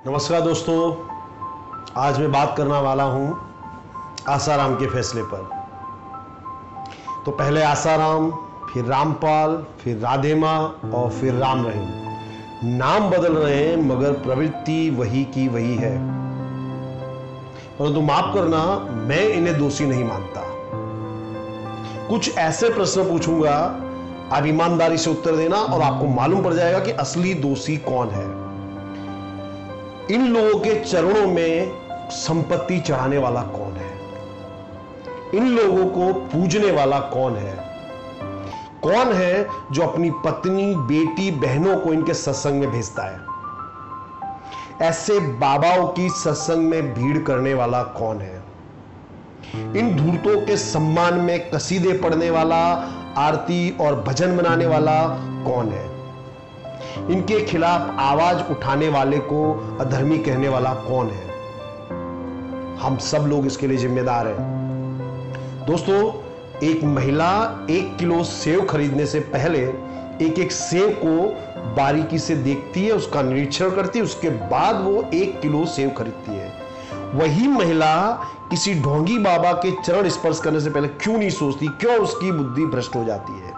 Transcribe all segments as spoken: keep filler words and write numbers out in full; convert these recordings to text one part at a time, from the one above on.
नमस्कार दोस्तों, आज मैं बात करने वाला हूं आसाराम के फैसले पर। तो पहले आसाराम, फिर रामपाल, फिर राधे माँ और फिर राम रहीम। नाम बदल रहे हैं मगर प्रवृत्ति वही की वही है। परंतु माफ करना, मैं इन्हें दोषी नहीं मानता। कुछ ऐसे प्रश्न पूछूंगा, आप ईमानदारी से उत्तर देना और आपको मालूम पड़ जाएगा कि असली दोषी कौन है। इन लोगों के चरणों में संपत्ति चढ़ाने वाला कौन है? इन लोगों को पूजने वाला कौन है? कौन है जो अपनी पत्नी, बेटी, बहनों को इनके सत्संग में भेजता है? ऐसे बाबाओं की सत्संग में भीड़ करने वाला कौन है? इन धूर्तों के सम्मान में कसीदे पढ़ने वाला, आरती और भजन बनाने वाला कौन है? इनके खिलाफ आवाज उठाने वाले को अधर्मी कहने वाला कौन है? हम सब लोग इसके लिए जिम्मेदार हैं। दोस्तों, एक महिला एक किलो सेव खरीदने से पहले एक एक सेव को बारीकी से देखती है, उसका निरीक्षण करती है, उसके बाद वो एक किलो सेव खरीदती है। वही महिला किसी ढोंगी बाबा के चरण स्पर्श करने से पहले क्यों नहीं सोचती? क्यों उसकी बुद्धि भ्रष्ट हो जाती है?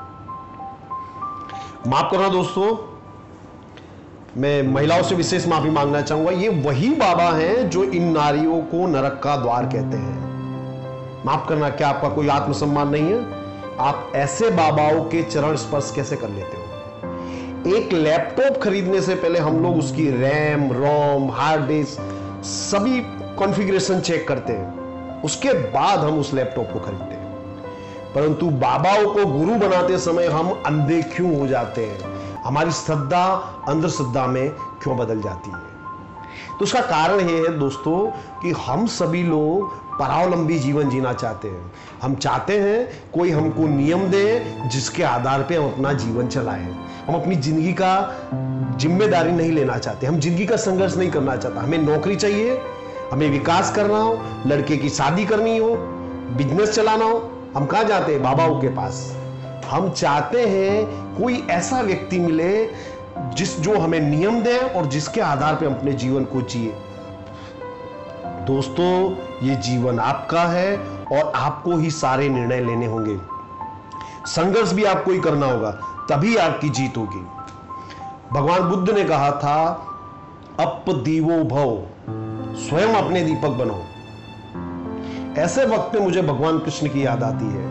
माफ करना दोस्तों, मैं महिलाओं से विशेष माफी मांगना चाहूंगा। ये वही बाबा हैं जो इन नारियों को नरक का द्वार कहते हैं। माफ करना, क्या आपका कोई आत्मसम्मान नहीं है? आप ऐसे बाबाओं के चरण स्पर्श कैसे कर लेते हो? एक लैपटॉप खरीदने से पहले हम लोग उसकी रैम, रोम, हार्ड डिस्क सभी कॉन्फ़िगरेशन चेक करते हैं, उसके बाद हम उस लैपटॉप को खरीदते हैं। परंतु बाबाओं को गुरु बनाते समय हम अंधे क्यों हो जाते हैं? हमारी श्रद्धा अंधश्रद्धा में क्यों बदल जाती है? तो उसका कारण यह है दोस्तों कि हम सभी लोग परावलंबी जीवन जीना चाहते हैं। हम चाहते हैं कोई हमको नियम दे जिसके आधार पे हम अपना जीवन चलाएं। हम अपनी जिंदगी का जिम्मेदारी नहीं लेना चाहते, हम जिंदगी का संघर्ष नहीं करना चाहते। हमें नौकरी चाहिए, हमें विकास करना हो, लड़के की शादी करनी हो, बिजनेस चलाना हो, हम कहां जाते हैं? बाबाओं के पास। हम चाहते हैं कोई ऐसा व्यक्ति मिले जिस जो हमें नियम दे और जिसके आधार पर हम अपने जीवन को जिए। दोस्तों, ये जीवन आपका है और आपको ही सारे निर्णय लेने होंगे। संघर्ष भी आपको ही करना होगा, तभी आपकी जीत होगी। भगवान बुद्ध ने कहा था, अप दीवो भव, स्वयं अपने दीपक बनो। ऐसे वक्त में मुझे भगवान कृष्ण की याद आती है।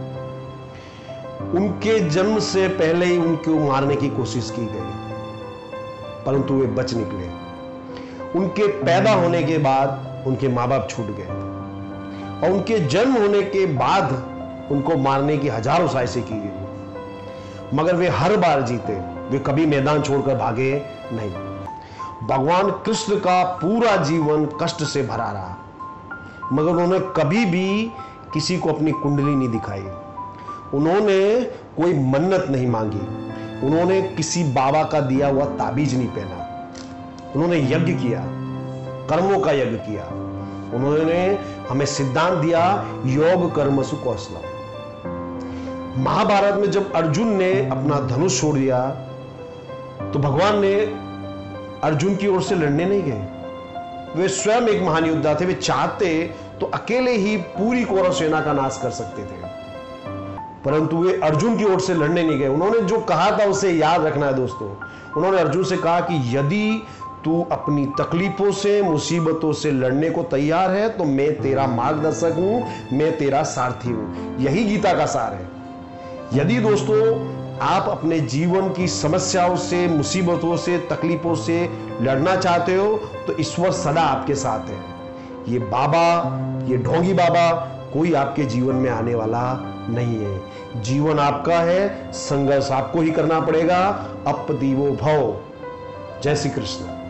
उनके जन्म से पहले ही उनको मारने की कोशिश की गई, परंतु वे बच निकले। उनके पैदा होने के बाद उनके माँ बाप छूट गए और उनके जन्म होने के बाद उनको मारने की हजारों साजिशें की गई, मगर वे हर बार जीते। वे कभी मैदान छोड़कर भागे नहीं। भगवान कृष्ण का पूरा जीवन कष्ट से भरा रहा, मगर उन्होंने कभी भी किसी को अपनी कुंडली नहीं दिखाई। उन्होंने कोई मन्नत नहीं मांगी। उन्होंने किसी बाबा का दिया हुआ ताबीज नहीं पहना। उन्होंने यज्ञ किया, कर्मों का यज्ञ किया। उन्होंने हमें सिद्धांत दिया, योग कर्मसु कौशलम। महाभारत में जब अर्जुन ने अपना धनुष छोड़ दिया तो भगवान ने अर्जुन की ओर से लड़ने नहीं गए। वे स्वयं एक महान योद्धा थे। वे चाहते तो अकेले ही पूरी कौरव सेना का नाश कर सकते थे, परंतु वे अर्जुन की ओर से लड़ने नहीं गए। उन्होंने जो कहा था उसे याद रखना है दोस्तों। उन्होंने अर्जुन से कहा कि यदि तू अपनी तकलीफों से, मुसीबतों से लड़ने को तैयार है तो मैं तेरा मार्गदर्शक हूं, मैं तेरा सारथी हूं। यही गीता का सार है। यदि दोस्तों आप अपने जीवन की समस्याओं से, मुसीबतों से, तकलीफों से लड़ना चाहते हो तो ईश्वर सदा आपके साथ है। ये बाबा, ये ढोंगी बाबा कोई आपके जीवन में आने वाला नहीं है। जीवन आपका है, संघर्ष आपको ही करना पड़ेगा। अप दीवो भव। जय श्री कृष्ण।